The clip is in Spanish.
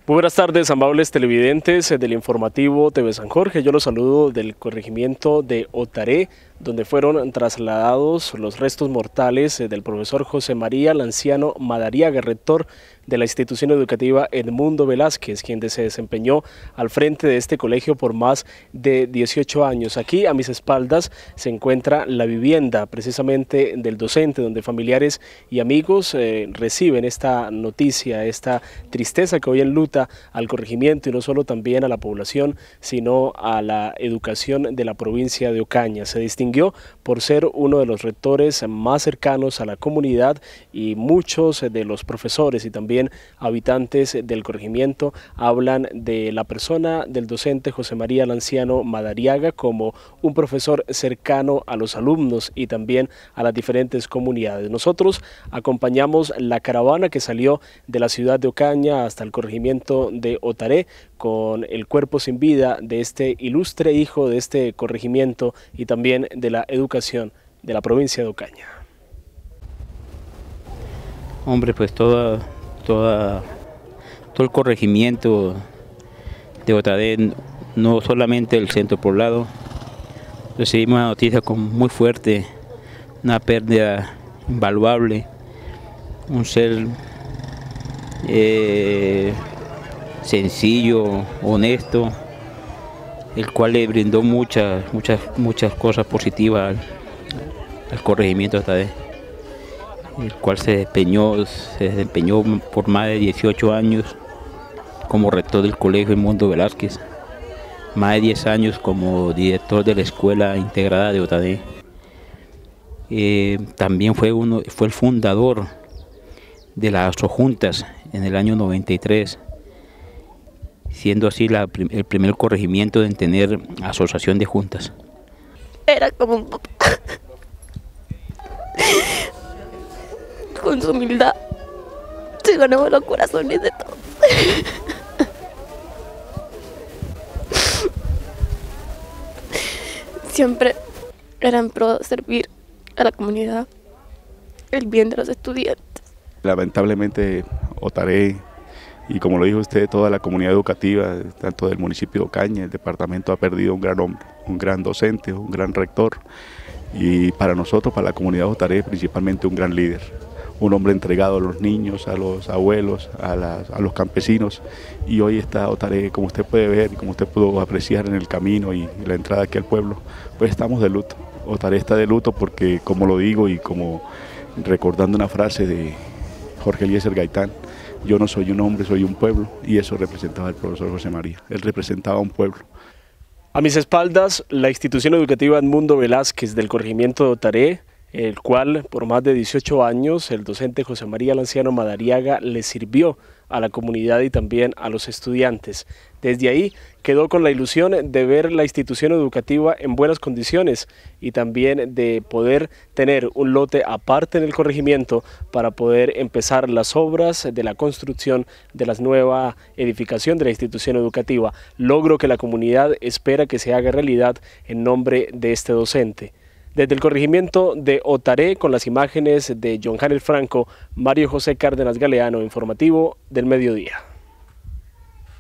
Muy buenas tardes, amables televidentes del informativo TV San Jorge. Yo los saludo del corregimiento de Otaré, donde fueron trasladados los restos mortales del profesor José María Lanciano Madariaga, rector de la institución educativa Edmundo Velázquez, quien se desempeñó al frente de este colegio por más de 18 años. Aquí a mis espaldas se encuentra la vivienda precisamente del docente, donde familiares y amigos reciben esta noticia, esta tristeza que hoy enluta al corregimiento y no solo también a la población, sino a la educación de la provincia de Ocaña. Se distinguió por ser uno de los rectores más cercanos a la comunidad y muchos de los profesores y también habitantes del corregimiento hablan de la persona del docente José María Lanciano Madariaga como un profesor cercano a los alumnos y también a las diferentes comunidades. Nosotros acompañamos la caravana que salió de la ciudad de Ocaña hasta el corregimiento de Otaré con el cuerpo sin vida de este ilustre hijo de este corregimiento y también de la educación de la provincia de Ocaña. Hombre, pues todo el corregimiento de Otaré, no solamente el centro poblado, recibimos una noticia muy fuerte, una pérdida invaluable, un ser sencillo, honesto, el cual le brindó muchas cosas positivas al corregimiento de Otaré, el cual se desempeñó por más de 18 años como rector del colegio Edmundo Velázquez, más de 10 años como director de la escuela integrada de Otaré. También fue el fundador de las asojuntas en el año 93, siendo así el primer corregimiento en tener asociación de juntas. Era como un papá. Con su humildad se ganó los corazones de todos. Siempre era en pro de servir a la comunidad, el bien de los estudiantes. Lamentablemente Otaré, y como lo dijo usted, toda la comunidad educativa, tanto del municipio de Ocaña, el departamento ha perdido un gran hombre, un gran docente, un gran rector, y para nosotros, para la comunidad de Otaré, principalmente un gran líder, un hombre entregado a los niños, a los abuelos, a los campesinos, y hoy está Otaré, como usted puede ver, como usted pudo apreciar en el camino y la entrada aquí al pueblo, pues estamos de luto. Otaré está de luto porque, como lo digo y como recordando una frase de Jorge Eliezer Gaitán, yo no soy un hombre, soy un pueblo, y eso representaba el profesor José María, él representaba un pueblo. A mis espaldas, la institución educativa Edmundo Velázquez del corregimiento de Otaré, el cual por más de 18 años el docente José María Lanciano Madariaga le sirvió a la comunidad y también a los estudiantes. Desde ahí quedó con la ilusión de ver la institución educativa en buenas condiciones y también de poder tener un lote aparte en el corregimiento para poder empezar las obras de la construcción de la nueva edificación de la institución educativa, logro que la comunidad espera que se haga realidad en nombre de este docente. Desde el corregimiento de Otaré, con las imágenes de John Janel Franco, Mario José Cárdenas Galeano, informativo del mediodía.